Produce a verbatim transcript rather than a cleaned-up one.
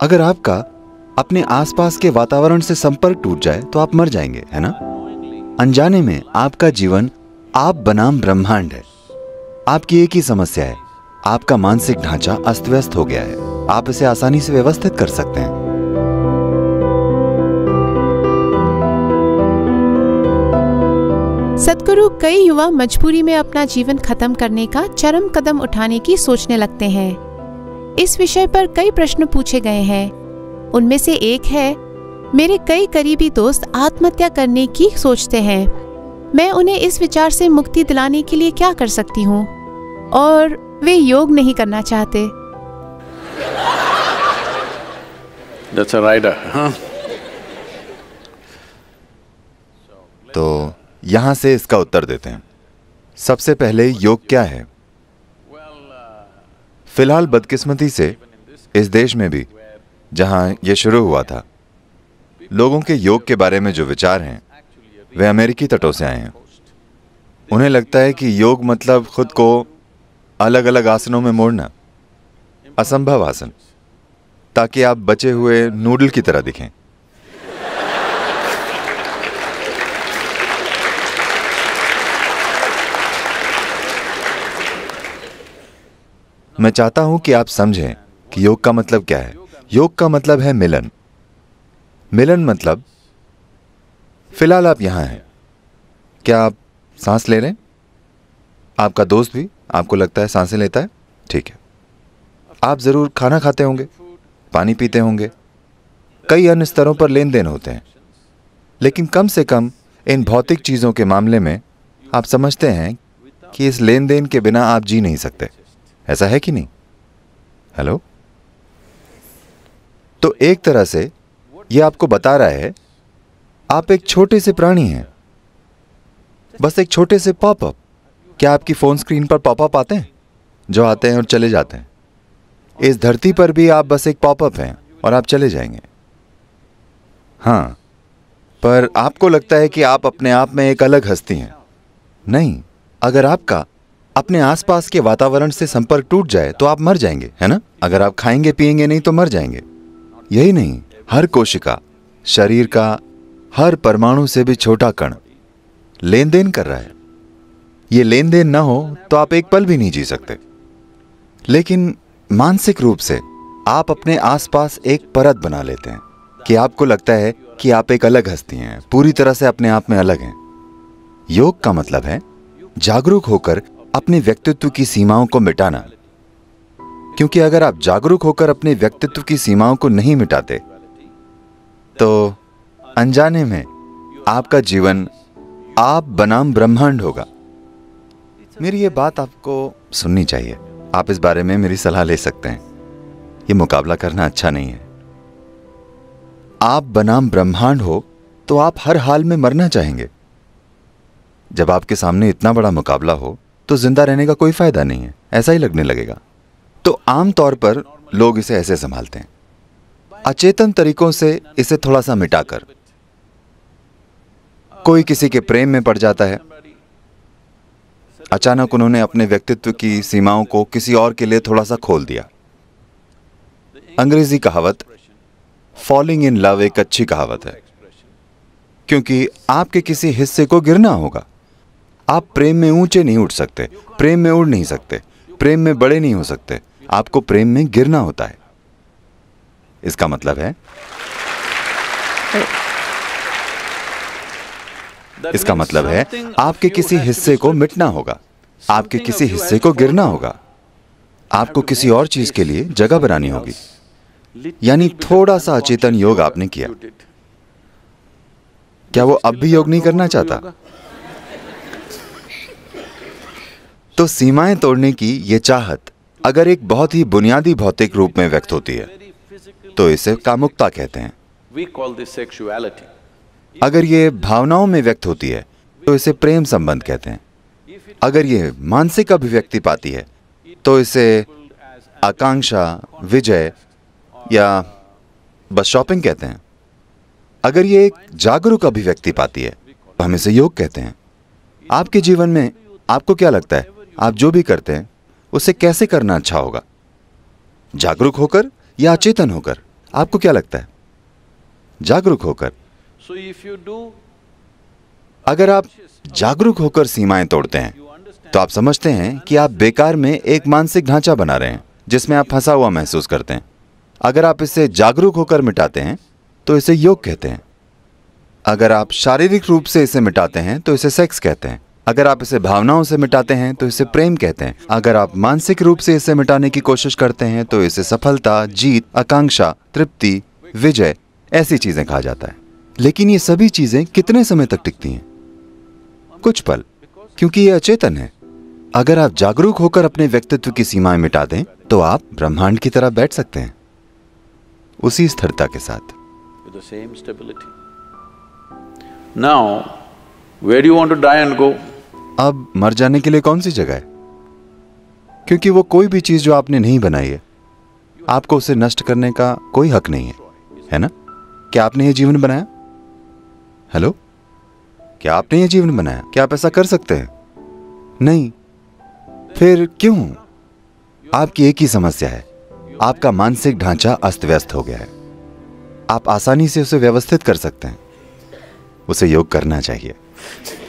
अगर आपका अपने आसपास के वातावरण से संपर्क टूट जाए तो आप मर जाएंगे, है ना? अनजाने में आपका जीवन आप बनाम ब्रह्मांड है। आपकी एक ही समस्या है, आपका मानसिक ढांचा अस्त व्यस्त हो गया है। आप इसे आसानी से व्यवस्थित कर सकते हैं। सद्गुरु कई युवा मजबूरी में अपना जीवन खत्म करने का चरम कदम उठाने की सोचने लगते हैं। इस विषय पर कई प्रश्न पूछे गए हैं। उनमें से एक है, मेरे कई करीबी दोस्त आत्महत्या करने की सोचते हैं। मैं उन्हें इस विचार से मुक्ति दिलाने के लिए क्या कर सकती हूँ? और वे योग नहीं करना चाहते। That's a rider, huh? तो यहां से इसका उत्तर देते हैं। सबसे पहले योग क्या है? फिलहाल बदकिस्मती से इस देश में भी जहां यह शुरू हुआ था, लोगों के योग के बारे में जो विचार हैं वे अमेरिकी तटों से आए हैं। उन्हें लगता है कि योग मतलब खुद को अलग अलग आसनों में मोड़ना, असंभव आसन, ताकि आप बचे हुए नूडल की तरह दिखें। मैं चाहता हूं कि आप समझें कि योग का मतलब क्या है। योग का मतलब है मिलन। मिलन मतलब फिलहाल आप यहां हैं, क्या आप सांस ले रहे हैं? आपका दोस्त भी आपको लगता है सांसें लेता है? ठीक है। आप जरूर खाना खाते होंगे, पानी पीते होंगे, कई अन्य स्तरों पर लेन देन होते हैं। लेकिन कम से कम इन भौतिक चीजों के मामले में आप समझते हैं कि इस लेन देन के बिना आप जी नहीं सकते। ऐसा है कि नहीं? हेलो? तो एक तरह से यह आपको बता रहा है आप एक छोटे से प्राणी हैं, बस एक छोटे से पॉपअप। क्या आपकी फोन स्क्रीन पर पॉपअप आते हैं जो आते हैं और चले जाते हैं? इस धरती पर भी आप बस एक पॉपअप हैं और आप चले जाएंगे। हां, पर आपको लगता है कि आप अपने आप में एक अलग हस्ती हैं। नहीं, अगर आपका अपने आसपास के वातावरण से संपर्क टूट जाए तो आप मर जाएंगे, है ना? अगर आप खाएंगे पिएंगे नहीं तो मर जाएंगे। यही नहीं, हर कोशिका, शरीर का हर परमाणु से भी छोटा कण लेन देन कर रहा है। ये लेन देन ना हो तो आप एक पल भी नहीं जी सकते। लेकिन मानसिक रूप से आप अपने आसपास एक परत बना लेते हैं कि आपको लगता है कि आप एक अलग हस्ती हैं, पूरी तरह से अपने आप में अलग हैं। योग का मतलब है जागरूक होकर अपने व्यक्तित्व की सीमाओं को मिटाना। क्योंकि अगर आप जागरूक होकर अपने व्यक्तित्व की सीमाओं को नहीं मिटाते तो अनजाने में आपका जीवन आप बनाम ब्रह्मांड होगा। मेरी ये बात आपको सुननी चाहिए। आप इस बारे में मेरी सलाह ले सकते हैं। ये मुकाबला करना अच्छा नहीं है। आप बनाम ब्रह्मांड हो तो आप हर हाल में मरना चाहेंगे। जब आपके सामने इतना बड़ा मुकाबला हो तो जिंदा रहने का कोई फायदा नहीं है, ऐसा ही लगने लगेगा। तो आमतौर पर लोग इसे ऐसे संभालते हैं, अचेतन तरीकों से इसे थोड़ा सा मिटाकर। कोई किसी के प्रेम में पड़ जाता है, अचानक उन्होंने अपने व्यक्तित्व की सीमाओं को किसी और के लिए थोड़ा सा खोल दिया। अंग्रेजी कहावत फॉलिंग इन लव एक अच्छी कहावत है, क्योंकि आपके किसी हिस्से को गिरना होगा। आप प्रेम में ऊंचे नहीं उठ सकते, प्रेम में उड़ नहीं सकते, प्रेम में बड़े नहीं हो सकते। आपको प्रेम में गिरना होता है। इसका मतलब है इसका मतलब है आपके किसी हिस्से को मिटना होगा, आपके किसी हिस्से को गिरना होगा। आपको किसी और चीज के लिए जगह बनानी होगी। यानी थोड़ा सा अचेतन योग आपने किया। क्या वो अब भी योग नहीं करना चाहता? तो सीमाएं तोड़ने की ये चाहत अगर एक बहुत ही बुनियादी भौतिक रूप में व्यक्त होती है तो इसे कामुकता कहते हैं। अगर ये भावनाओं में व्यक्त होती है तो इसे प्रेम संबंध कहते हैं। अगर ये मानसिक अभिव्यक्ति पाती है तो इसे आकांक्षा, विजय या बस शॉपिंग कहते हैं। अगर ये एक जागरूक अभिव्यक्ति पाती है तो हम इसे योग कहते हैं। आपके जीवन में आपको क्या लगता है, आप जो भी करते हैं उसे कैसे करना अच्छा होगा? जागरूक होकर या अचेतन होकर? आपको क्या लगता है? जागरूक होकर। So if you do, अगर आप जागरूक होकर सीमाएं तोड़ते हैं तो आप समझते हैं कि आप बेकार में एक मानसिक ढांचा बना रहे हैं जिसमें आप फंसा हुआ महसूस करते हैं। अगर आप इसे जागरूक होकर मिटाते हैं तो इसे योग कहते हैं। अगर आप शारीरिक रूप से इसे मिटाते हैं तो इसे सेक्स कहते हैं। अगर आप इसे भावनाओं से मिटाते हैं तो इसे प्रेम कहते हैं। अगर आप मानसिक रूप से इसे मिटाने की कोशिश करते हैं तो इसे सफलता, जीत, आकांक्षा, तृप्ति, विजय ऐसी चीजें कहा जाता है। लेकिन ये सभी चीजें कितने समय तक टिकती हैं? कुछ पल, क्योंकि ये अचेतन है। अगर आप जागरूक होकर अपने व्यक्तित्व की सीमाएं मिटा दें तो आप ब्रह्मांड की तरह बैठ सकते हैं, उसी स्थिरता के साथ। with the same stability. Now, where do you want to die and go? अब मर जाने के लिए कौन सी जगह है? क्योंकि वो कोई भी चीज जो आपने नहीं बनाई है, आपको उसे नष्ट करने का कोई हक नहीं है, है ना? क्या आपने ये जीवन बनाया? हेलो, क्या आपने ये जीवन बनाया? क्या आप ऐसा कर सकते हैं? नहीं। फिर क्यों? आपकी एक ही समस्या है, आपका मानसिक ढांचा अस्त व्यस्त हो गया है। आप आसानी से उसे व्यवस्थित कर सकते हैं, उसे योग करना चाहिए।